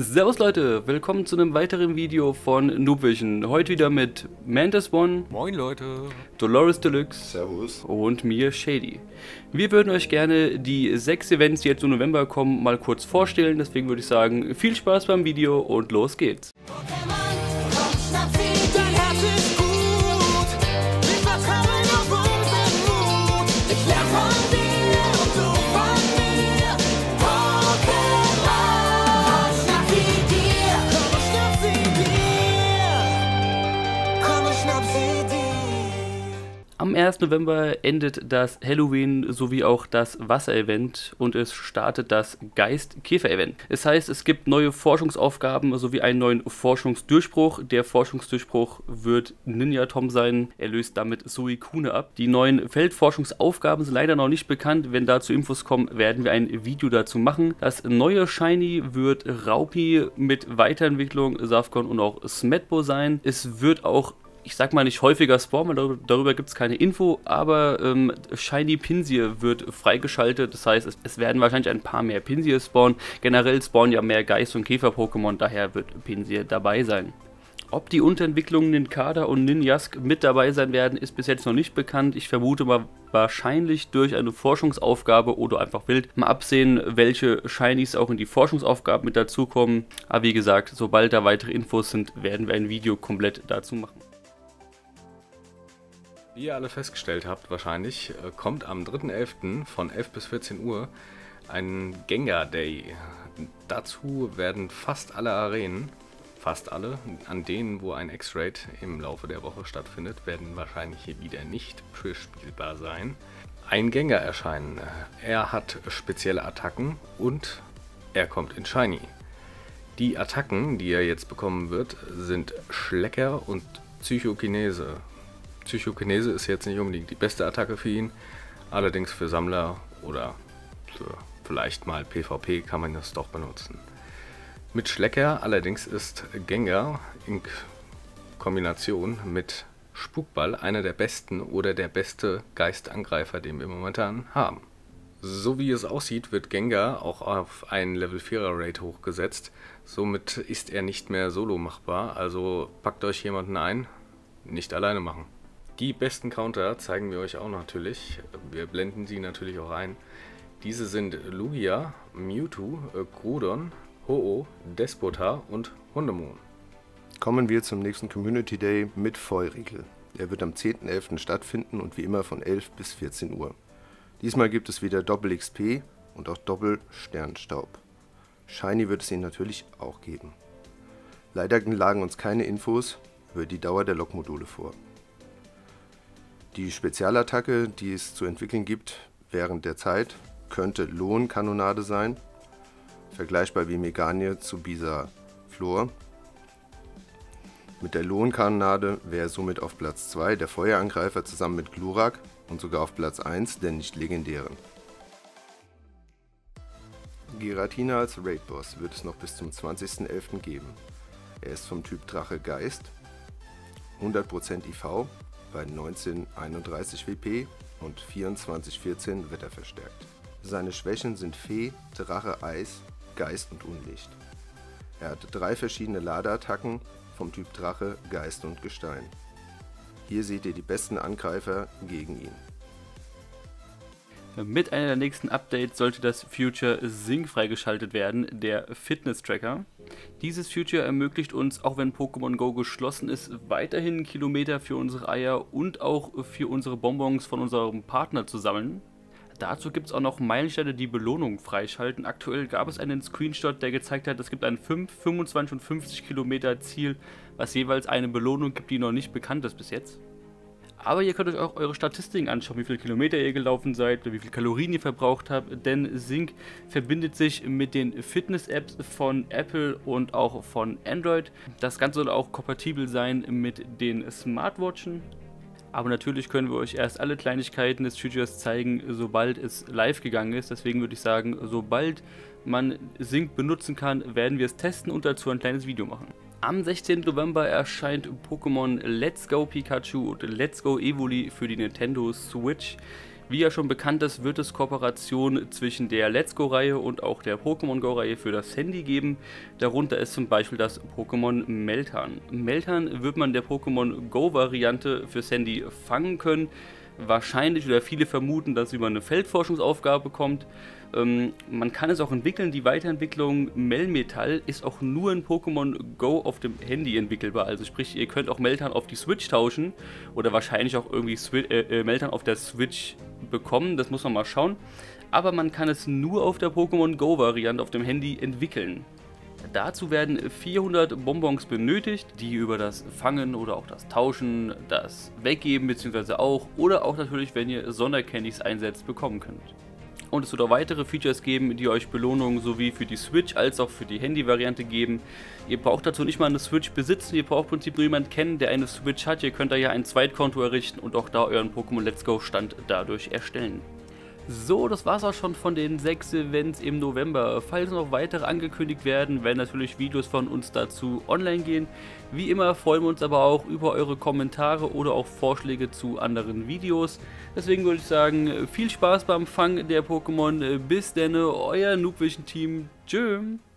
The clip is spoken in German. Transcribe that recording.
Servus Leute, willkommen zu einem weiteren Video von Noobvision. Heute wieder mit Mantis One, Moin Leute, Dolores Deluxe, Servus und mir Shady. Wir würden euch gerne die 6 Events, die jetzt im November kommen, mal kurz vorstellen. Deswegen würde ich sagen, viel Spaß beim Video und los geht's. Am 1. November endet das Halloween sowie auch das Wasser-Event und es startet das Geist-Käfer-Event. Das heißt, es gibt neue Forschungsaufgaben sowie einen neuen Forschungsdurchbruch. Der Forschungsdurchbruch wird Ninja Tom sein. Er löst damit Suicune ab. Die neuen Feldforschungsaufgaben sind leider noch nicht bekannt. Wenn dazu Infos kommen, werden wir ein Video dazu machen. Das neue Shiny wird Raupi mit Weiterentwicklung, Safcon und auch Smetbo sein. Es wird auch, ich sag mal, nicht häufiger spawnen, weil darüber gibt es keine Info, aber Shiny Pinsir wird freigeschaltet, das heißt, es werden wahrscheinlich ein paar mehr Pinsir spawnen. Generell spawnen ja mehr Geist- und Käfer-Pokémon, daher wird Pinsir dabei sein. Ob die Unterentwicklungen Nincada und Ninjask mit dabei sein werden, ist bis jetzt noch nicht bekannt. Ich vermute mal wahrscheinlich durch eine Forschungsaufgabe oder einfach wild. Mal absehen, welche Shinies auch in die Forschungsaufgaben mit dazukommen. Aber wie gesagt, sobald da weitere Infos sind, werden wir ein Video komplett dazu machen. wie ihr alle festgestellt habt wahrscheinlich, kommt am 3.11. von 11 bis 14 Uhr ein Gengar Day. Dazu werden fast alle Arenen, fast alle, an denen wo ein X-Raid im Laufe der Woche stattfindet, werden wahrscheinlich hier wieder nicht bespielbar sein. Ein Gengar erscheinen. Er hat spezielle Attacken und er kommt in Shiny. Die Attacken, die er jetzt bekommen wird, sind Schlecker und Psychokinese. Psychokinese ist jetzt nicht unbedingt die beste Attacke für ihn, allerdings für Sammler oder für vielleicht mal PvP kann man das doch benutzen. Mit Schlecker allerdings ist Gengar in Kombination mit Spukball einer der besten oder der beste Geistangreifer, den wir momentan haben. So wie es aussieht, wird Gengar auch auf einen Level 4er Raid hochgesetzt, somit ist er nicht mehr solo machbar, also packt euch jemanden ein, nicht alleine machen. Die besten Counter zeigen wir euch auch natürlich, wir blenden sie natürlich auch ein. Diese sind Lugia, Mewtwo, Groudon, Ho-Oh, Despota und Hundemon. Kommen wir zum nächsten Community Day mit Feurigel. Er wird am 10.11. stattfinden und wie immer von 11 bis 14 Uhr. Diesmal gibt es wieder Doppel XP und auch Doppel Sternstaub. Shiny wird es ihn natürlich auch geben. Leider lagen uns keine Infos über die Dauer der Lokmodule vor. Die Spezialattacke, die es zu entwickeln gibt während der Zeit, könnte Lohnkanonade sein, vergleichbar wie Meganie zu Bisaflor. Mit der Lohnkanonade wäre somit auf Platz 2 der Feuerangreifer zusammen mit Glurak und sogar auf Platz 1 der nicht legendären. Giratina als Raid-Boss wird es noch bis zum 20.11. geben. Er ist vom Typ Drache Geist, 100% IV, bei 1931 WP und 2414 wetterverstärkt. Seine Schwächen sind Fee, Drache Eis, Geist und Unlicht. Er hat 3 verschiedene Ladeattacken vom Typ Drache, Geist und Gestein. Hier seht ihr die besten Angreifer gegen ihn. Mit einer der nächsten Updates sollte das Future Sync freigeschaltet werden, der Fitness-Tracker. Dieses Future ermöglicht uns, auch wenn Pokémon Go geschlossen ist, weiterhin Kilometer für unsere Eier und auch für unsere Bonbons von unserem Partner zu sammeln. Dazu gibt es auch noch Meilensteine, die Belohnung freischalten. Aktuell gab es einen Screenshot, der gezeigt hat, es gibt ein 5, 25 und 50 Kilometer Ziel, was jeweils eine Belohnung gibt, die noch nicht bekannt ist bis jetzt. Aber ihr könnt euch auch eure Statistiken anschauen, wie viele Kilometer ihr gelaufen seid, wie viele Kalorien ihr verbraucht habt, denn Sync verbindet sich mit den Fitness-Apps von Apple und auch von Android. Das Ganze soll auch kompatibel sein mit den Smartwatchen. Aber natürlich können wir euch erst alle Kleinigkeiten des Futures zeigen, sobald es live gegangen ist. Deswegen würde ich sagen, sobald man Sync benutzen kann, werden wir es testen und dazu ein kleines Video machen. Am 16. November erscheint Pokémon Let's Go Pikachu und Let's Go Evoli für die Nintendo Switch. Wie ja schon bekannt ist, wird es Kooperationen zwischen der Let's Go-Reihe und auch der Pokémon Go-Reihe für das Handy geben. Darunter ist zum Beispiel das Pokémon Meltan. Meltan wird man der Pokémon Go-Variante fürs Handy fangen können. Wahrscheinlich, oder viele vermuten, dass es über eine Feldforschungsaufgabe kommt. Man kann es auch entwickeln. Die Weiterentwicklung Melmetal ist auch nur in Pokémon Go auf dem Handy entwickelbar. Also sprich, ihr könnt auch Meltan auf die Switch tauschen oder wahrscheinlich auch irgendwie Meltan auf der Switch bekommen. Das muss man mal schauen. Aber man kann es nur auf der Pokémon Go Variante auf dem Handy entwickeln. Dazu werden 400 Bonbons benötigt, die ihr über das Fangen oder auch das Tauschen, das Weggeben bzw. auch oder auch natürlich, wenn ihr Sondercandies einsetzt, bekommen könnt. Und es wird auch weitere Features geben, die euch Belohnungen sowie für die Switch als auch für die Handy-Variante geben. Ihr braucht dazu nicht mal eine Switch besitzen, ihr braucht im Prinzip nur jemanden kennen, der eine Switch hat. Ihr könnt da ja ein Zweitkonto errichten und auch da euren Pokémon Let's Go Stand dadurch erstellen. So, das war's auch schon von den 6 Events im November. Falls noch weitere angekündigt werden, werden natürlich Videos von uns dazu online gehen. Wie immer freuen wir uns aber auch über eure Kommentare oder auch Vorschläge zu anderen Videos. Deswegen würde ich sagen, viel Spaß beim Fang der Pokémon. Bis denn, euer Noobvision Team. Tschüss.